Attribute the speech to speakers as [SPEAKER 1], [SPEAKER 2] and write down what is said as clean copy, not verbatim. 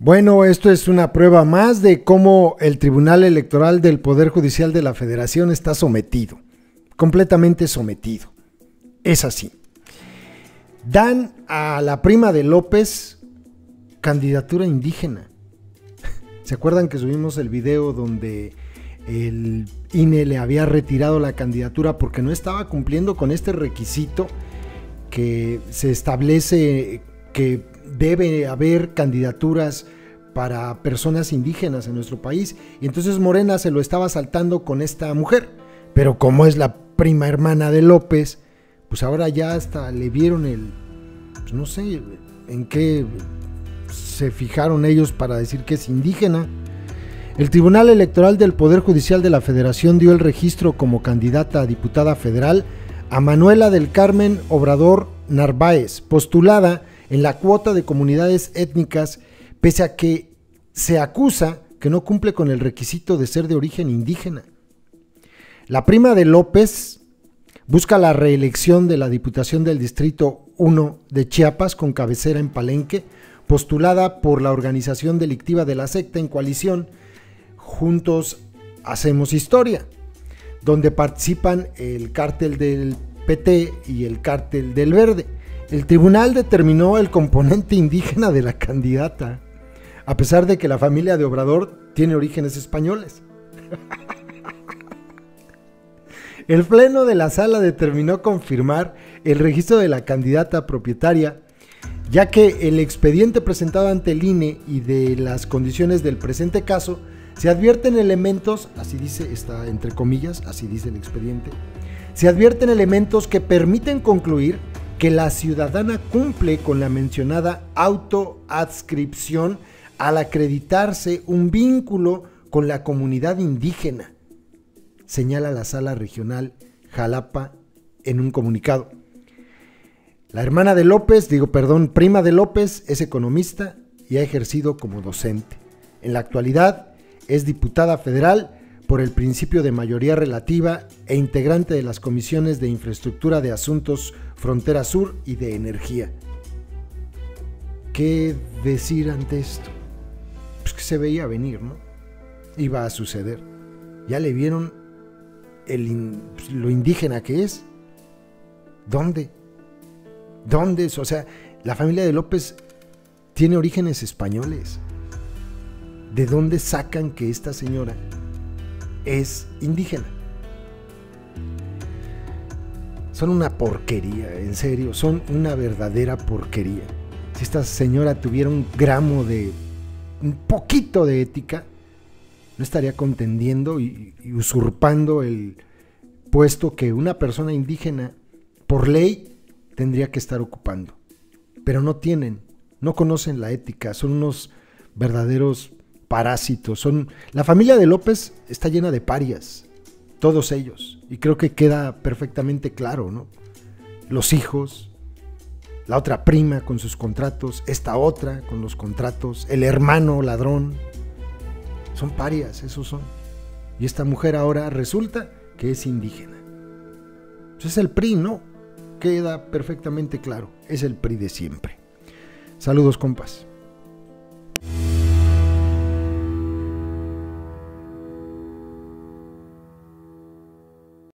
[SPEAKER 1] Bueno, esto es una prueba más de cómo el Tribunal Electoral del Poder Judicial de la Federación está sometido, completamente sometido. Es así. Dan a la prima de López candidatura indígena. ¿Se acuerdan que subimos el video donde el INE le había retirado la candidatura porque no estaba cumpliendo con este requisito que se establece que debe haber candidaturas para personas indígenas en nuestro país? Y entonces Morena se lo estaba saltando con esta mujer, pero como es la prima hermana de López, pues ahora ya hasta le vieron pues no sé en qué se fijaron ellos para decir que es indígena. El Tribunal Electoral del Poder Judicial de la Federación dio el registro como candidata a diputada federal a Manuela del Carmen Obrador Narváez, postulada en la cuota de comunidades étnicas, pese a que se acusa que no cumple con el requisito de ser de origen indígena. La prima de López busca la reelección de la Diputación del Distrito 1 de Chiapas con cabecera en Palenque, postulada por la organización delictiva de la secta en coalición Juntos Hacemos Historia, donde participan el cártel del PT y el cártel del Verde. El tribunal determinó el componente indígena de la candidata, a pesar de que la familia de Obrador tiene orígenes españoles. El pleno de la sala determinó confirmar el registro de la candidata propietaria, ya que el expediente presentado ante el INE y de las condiciones del presente caso se advierten elementos, así dice, está entre comillas, así dice el expediente, se advierten elementos que permiten concluir que la ciudadana cumple con la mencionada autoadscripción al acreditarse un vínculo con la comunidad indígena, señala la Sala Regional Jalapa en un comunicado. La hermana de López, prima de López, es economista y ha ejercido como docente. En la actualidad es diputada federal por el principio de mayoría relativa e integrante de las comisiones de Infraestructura de Asuntos Frontera Sur y de Energía. ¿Qué decir ante esto? Pues que se veía venir, ¿no? Iba a suceder. Ya le vieron lo indígena que es. ¿Dónde? ¿Dónde es? O sea, la familia de López tiene orígenes españoles. ¿De dónde sacan que esta señora es indígena? Son una porquería, en serio, son una verdadera porquería. Si esta señora tuviera un poquito de ética, no estaría contendiendo y usurpando el puesto que una persona indígena, por ley, tendría que estar ocupando. Pero no conocen la ética, son unos verdaderos parásitos. La familia de López está llena de parias, todos ellos, y creo que queda perfectamente claro, ¿no? Los hijos, la otra prima con sus contratos, esta otra con los contratos, el hermano ladrón, son parias, esos son. Y esta mujer ahora resulta que es indígena. Pues es el PRI, ¿no? Queda perfectamente claro, es el PRI de siempre. Saludos, compas.